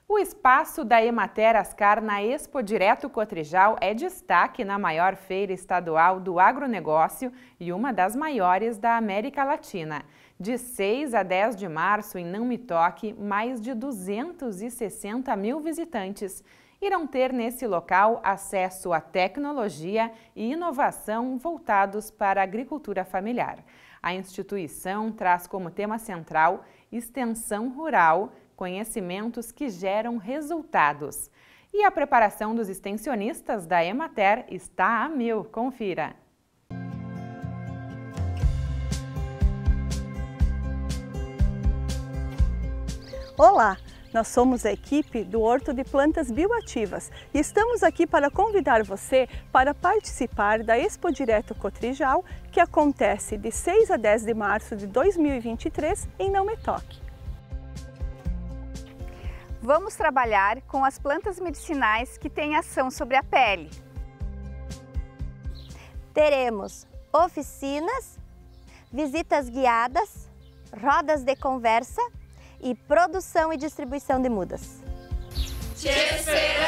O espaço da Emater Ascar na Expo Direto Cotrijal é destaque na maior feira estadual do agronegócio e uma das maiores da América Latina. De 6 a 10 de março, em Não Me Toque, mais de 260 mil visitantes irão ter nesse local acesso à tecnologia e inovação voltados para a agricultura familiar. A instituição traz como tema central extensão rural, conhecimentos que geram resultados. E a preparação dos extensionistas da Emater está a mil. Confira! Olá! Nós somos a equipe do Horto de Plantas Bioativas e estamos aqui para convidar você para participar da Expo Direto Cotrijal, que acontece de 6 a 10 de março de 2023 em Não Me Toque. Vamos trabalhar com as plantas medicinais que têm ação sobre a pele. Teremos oficinas, visitas guiadas, rodas de conversa e produção e distribuição de mudas. Te espero!